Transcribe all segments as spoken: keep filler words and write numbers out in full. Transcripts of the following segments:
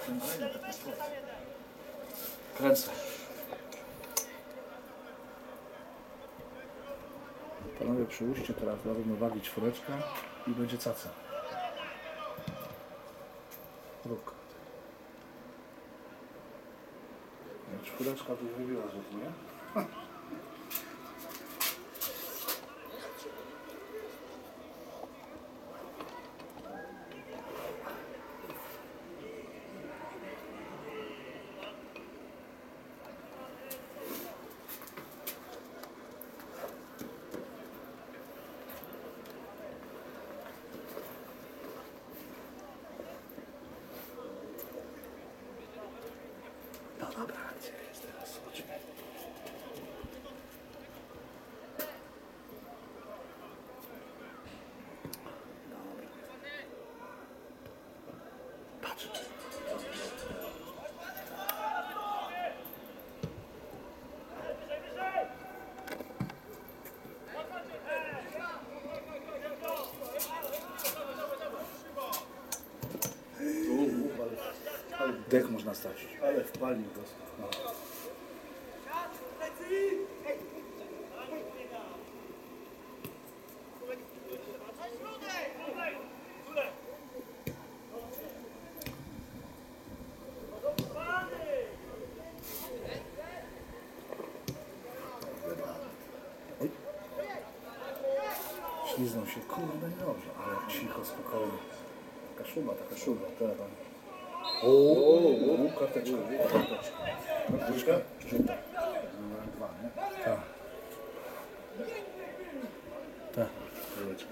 Kręcę. Panowie, przyłóżcie teraz do równowagi czwóreczka i będzie caca. Róg. Czwóreczka tu wybiła, że nie? No dobra, gdzie jest teraz? Chodźmy. Dobra. Patrz. Dech można stracić. Ale wpalił go. No. Oj. Śliznął się, kurde, niedobrze, ale jak cicho, spokojnie. Taka szuba, taka szuba. Tak. Ooo, karteczka. karteczka. Karteczka? Żółta. Numer dwa, nie? Tak. Tak. Karteczka.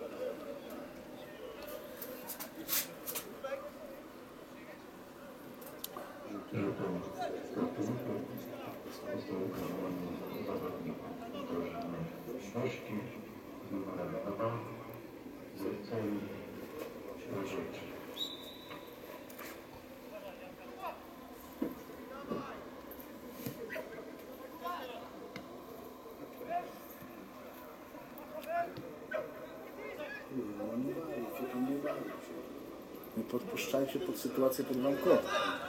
Nie podpuszczajcie pod sytuację pod bankową.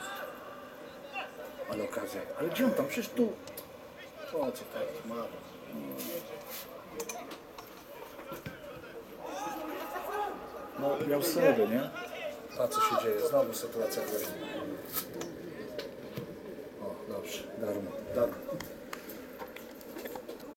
Ale okazja. Ale gdzie on tam? Przecież tu. O co tak? Ma. No, miał sobie, nie? A co się dzieje? Znowu sytuacja groźna. O, dobrze. Darmo. Tak.